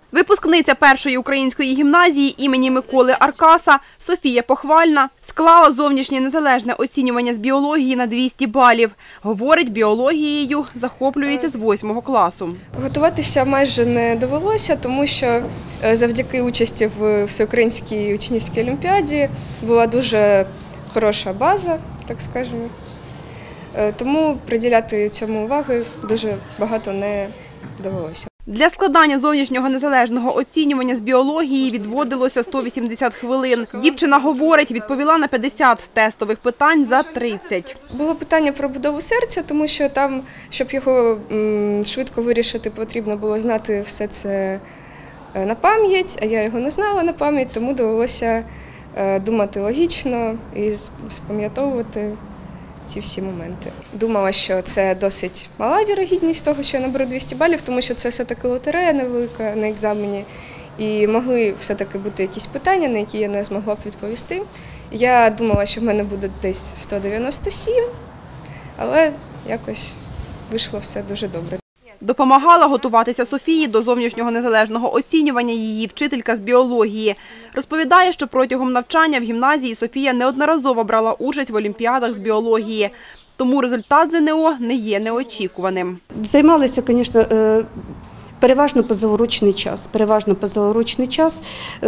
Випускниця першої української гімназії імені Миколи Аркаса Софія Похвальна склала зовнішнє незалежне оцінювання з біології на 200 балів. Говорить, біологією захоплюється з 8 класу. Готуватися майже не довелося, тому що завдяки участі в Всеукраїнській учнівській олімпіаді була дуже хороша база, так скажемо. Тому приділяти цьому уваги дуже багато не довелося. Для складання зовнішнього незалежного оцінювання з біології відводилося 180 хвилин. Дівчина говорить, відповіла на 50 тестових питань за 30. Було питання про будову серця, тому що там, щоб його швидко вирішити, потрібно було знати все це на пам'ять, а я його не знала на пам'ять, тому довелося думати логічно і запам'ятовувати ці всі моменти. Думала, що це досить мала вірогідність того, що я наберу 200 балів, тому що це все-таки лотерея невелика на екзамені. І могли все-таки бути якісь питання, на які я не змогла б відповісти. Я думала, що в мене буде десь 197, але якось вийшло все дуже добре. Допомагала готуватися Софії до зовнішнього незалежного оцінювання її вчителька з біології. Розповідає, що протягом навчання в гімназії Софія неодноразово брала участь в олімпіадах з біології. Тому результат ЗНО не є неочікуваним. Займалися, звісно, переважно позаурочний час.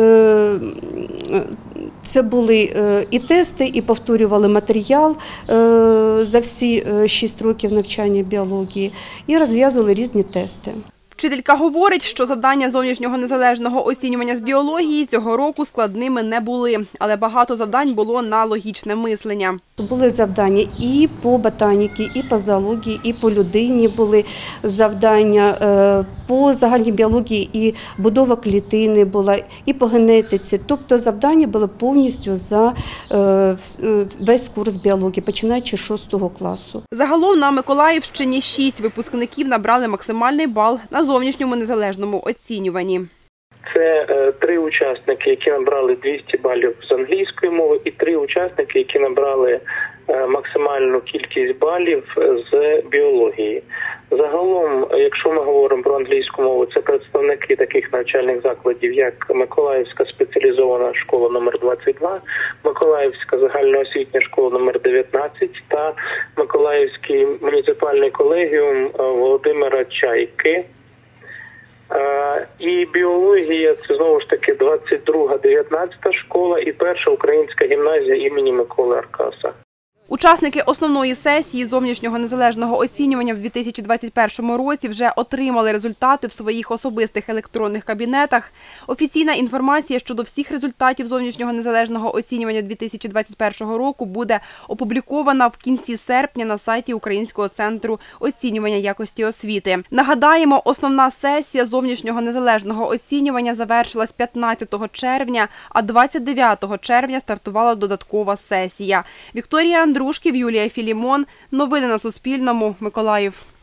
Це були і тести, і повторювали матеріал за всі 6 років навчання біології, і розв'язували різні тести. Вчителька говорить, що завдання зовнішнього незалежного оцінювання з біології цього року складними не були, але багато завдань було на логічне мислення. Були завдання і по ботаніці, і по зоології, і по людині були завдання, по загальній біології і будова клітини була, і по генетиці. Тобто завдання були повністю за весь курс біології, починаючи з 6 класу. Загалом на Миколаївщині 6 випускників набрали максимальний бал на зовнішньому незалежному оцінюванні. Це 3 учасники, які набрали 200 балів з англійської мови, і 3 учасники, які набрали максимальну кількість балів з біології. Загалом, якщо ми говоримо про англійську мову, це представники таких навчальних закладів, як Миколаївська спеціалізована школа номер 22, Миколаївська загальноосвітня школа номер 19 та Миколаївський муніципальний колегіум Володимира Чайки. І біологія – це знову ж таки 22-19 школа і перша українська гімназія імені Миколи Аркаса. Учасники основної сесії зовнішнього незалежного оцінювання в 2021 році вже отримали результати в своїх особистих електронних кабінетах. Офіційна інформація щодо всіх результатів зовнішнього незалежного оцінювання 2021 року буде опублікована в кінці серпня на сайті Українського центру оцінювання якості освіти. Нагадаємо, основна сесія зовнішнього незалежного оцінювання завершилась 15 червня, а 29 червня стартувала додаткова сесія. Вікторія Андрушків, Юлія Філімон. Новини на Суспільному. Миколаїв.